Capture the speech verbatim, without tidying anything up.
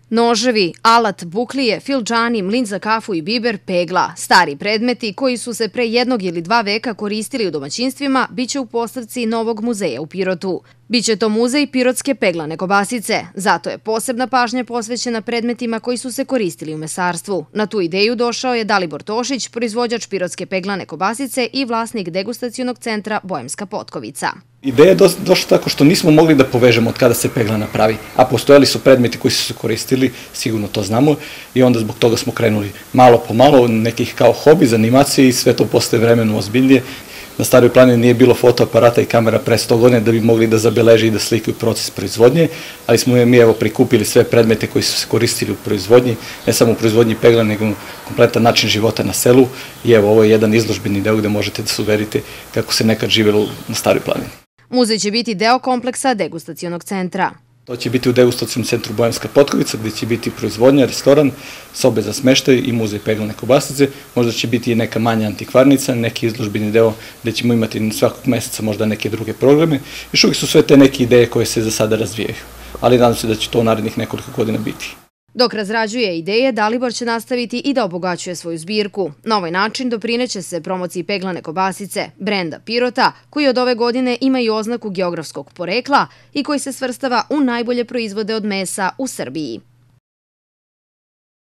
Noževi, alat, buklije, filđani, mlin za kafu i biber, pegla. Stari predmeti koji su se pre jednog ili dva veka koristili u domaćinstvima biće u postavci novog muzeja u Pirotu. Biće to muzej pirotske peglane kobasice. Zato je posebna pažnja posvećena predmetima koji su se koristili u mesarstvu. Na tu ideju došao je Dalibor Tošić, proizvođač pirotske peglane kobasice i vlasnik degustacionog centra Bojemska Potkovica. Ideja je došla tako što nismo mogli da povežemo od kada se peglana pravi, a postojali su predmeti koji su se koristili, sigurno to znamo, i onda zbog toga smo krenuli malo po malo, nekih kao hobi, zanimacije i sve to postaje vremenu ozbiljnije. Na Staroj planini nije bilo fotoaparata i kamera pre sto godina da bi mogli da zabeleže i da slikaju proces proizvodnje, ali smo mi evo prikupili sve predmete koji su se koristili u proizvodnji, ne samo u proizvodnji pegla, nego kompletan način života na selu, i evo ovo je jedan izložbeni deo gde možete da se uverite kako se nekad živelo na Staroj planini. Muzej će biti deo kompleksa degustacionog centra. To će biti u degustacionom centru Bojemska Potkovica, gde će biti proizvodnja, restoran, sobe za smeštaj i muzej peglane kobasice. Možda će biti i neka manja antikvarnica, neki izložbeni deo gde ćemo imati svakog meseca možda neke druge programe. Još uvijek su sve te neke ideje koje se za sada razvijaju, ali nadam se da će to u narednih nekoliko godina biti. Dok razrađuje ideje, Dalibor će nastaviti i da obogaćuje svoju zbirku. Na ovaj način doprineće se promociji peglane kobasice, brenda Pirota, koji od ove godine ima i oznaku geografskog porekla i koji se svrstava u najbolje proizvode od mesa u Srbiji.